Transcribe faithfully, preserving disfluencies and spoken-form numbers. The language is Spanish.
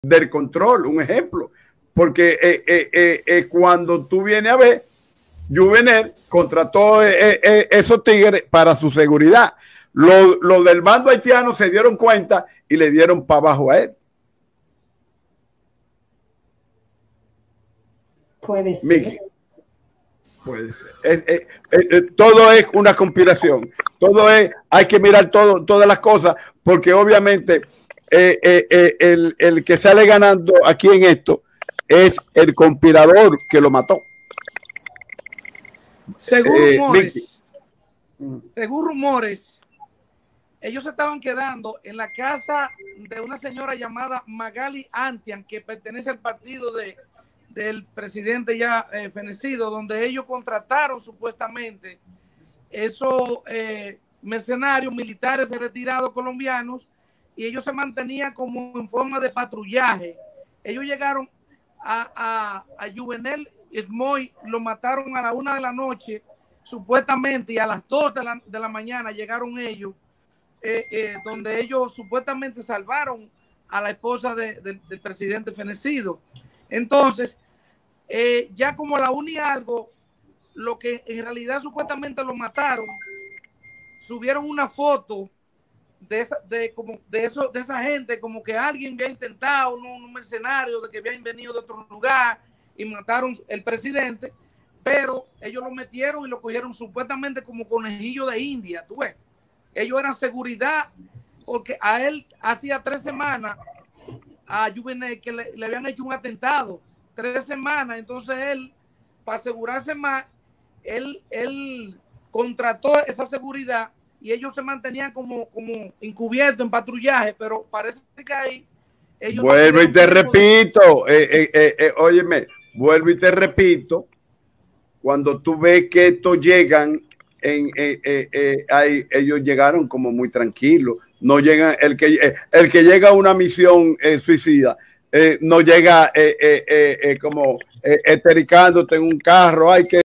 del control, un ejemplo. Porque eh, eh, eh, eh, cuando tú vienes a ver, Juvenel contrató eh, eh, esos tigres para su seguridad. Los lo del bando haitiano se dieron cuenta y le dieron para abajo a él. Puede ser. Mickey. Puede ser. Es, es, es, es, todo es una conspiración. Todo es, hay que mirar todo, todas las cosas, porque obviamente eh, eh, eh, el, el que sale ganando aquí en esto es el conspirador que lo mató. Según eh, rumores, Mickey. según rumores, ellos estaban quedando en la casa de una señora llamada Magali Antian, que pertenece al partido de del presidente ya eh, fenecido, donde ellos contrataron supuestamente esos eh, mercenarios militares retirados colombianos, y ellos se mantenían como en forma de patrullaje. Ellos llegaron a, a, a Juvenel Smoy, lo mataron a la una de la noche supuestamente, y a las dos de la, de la mañana llegaron ellos, eh, eh, donde ellos supuestamente salvaron a la esposa de, de, del presidente fenecido. Entonces, eh, ya como a la una y algo, lo que en realidad supuestamente lo mataron, subieron una foto de esa, de, como, de, eso, de esa gente, como que alguien había intentado, ¿no? Un mercenario de que habían venido de otro lugar y mataron el presidente, pero ellos lo metieron y lo cogieron supuestamente como conejillo de India, tú ves. Ellos eran seguridad, porque a él hacía tres semanas, a Juvenel, que le, le habían hecho un atentado, tres semanas. Entonces él, para asegurarse más, él, él contrató esa seguridad y ellos se mantenían como, como encubiertos en patrullaje, pero parece que ahí ellos... Vuelvo no y te repito, eh, eh, eh, eh, óyeme, vuelvo y te repito, cuando tú ves que estos llegan, en, eh, eh, eh, ahí, ellos llegaron como muy tranquilos, no llegan, el que, eh, el que llega a una misión eh, suicida, eh, no llega eh, eh, eh, eh, como eh, estericándote en un carro, hay que